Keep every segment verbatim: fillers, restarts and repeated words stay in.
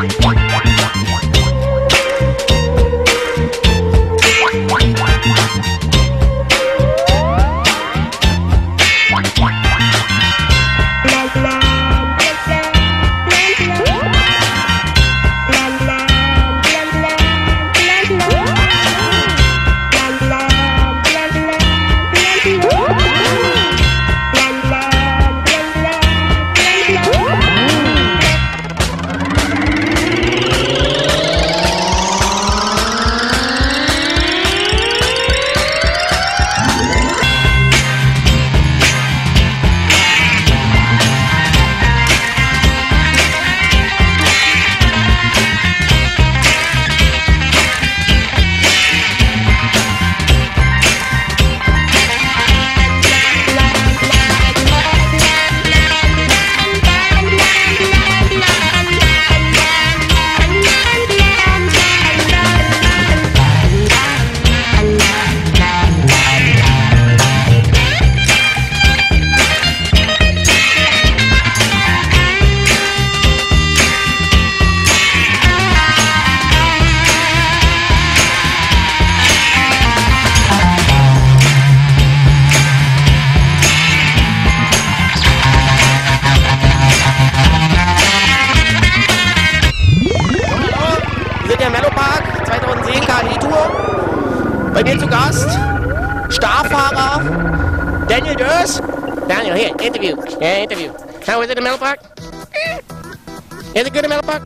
Der Mellowpark zweitausendzehn K H E-Tour. Bei mir zu Gast Starfahrer Daniel Dhers. Daniel, here, interview. Yeah, interview. How is it in Mellowpark? Is it good in Mellowpark?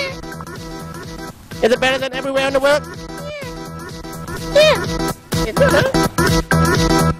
Is it better than everywhere in the world? Yeah. It's good, huh?